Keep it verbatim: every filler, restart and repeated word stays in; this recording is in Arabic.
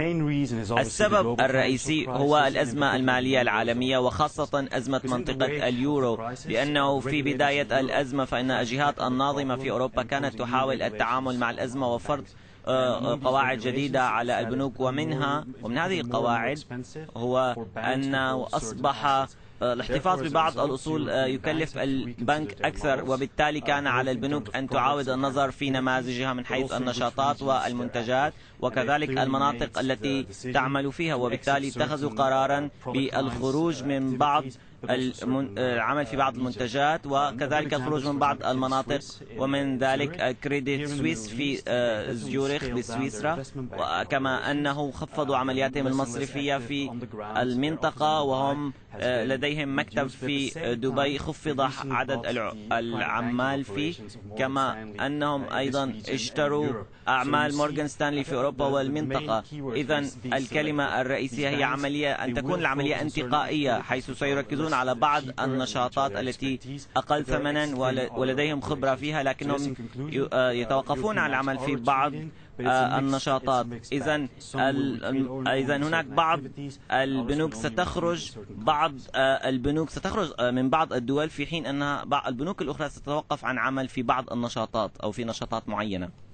السبب الرئيسي هو الأزمة المالية العالمية، وخاصة أزمة منطقة اليورو، لأنه في بداية الأزمة فإن الجهات الناظمة في أوروبا كانت تحاول التعامل مع الأزمة وفرض قواعد جديدة على البنوك، ومنها ومن هذه القواعد هو أنه أصبح الاحتفاظ ببعض الأصول يكلف البنك أكثر، وبالتالي كان على البنوك أن تعاود النظر في نماذجها من حيث النشاطات والمنتجات وكذلك المناطق التي تعمل فيها، وبالتالي اتخذوا قرارا بالخروج من بعض العمل في بعض المنتجات وكذلك الخروج من بعض المناطق، ومن ذلك كريديت سويس في زيورخ بسويسرا، وكما أنه خفضوا عملياتهم المصرفية في المنطقة، وهم لديهم مكتب في دبي خفض عدد العمال فيه، كما أنهم أيضا اشتروا أعمال مورغان ستانلي في أوروبا والمنطقة. إذن الكلمة الرئيسية هي عملية أن تكون العملية انتقائية، حيث سيركزون على بعض النشاطات التي أقل ثمنا ولديهم خبرة فيها، لكنهم يتوقفون عن العمل في بعض النشاطات. إذن إذن هناك بعض البنوك ستخرج بعض البنوك ستخرج من بعض الدول، في حين أن البنوك الأخرى ستتوقف عن عمل في بعض النشاطات أو في نشاطات معينة.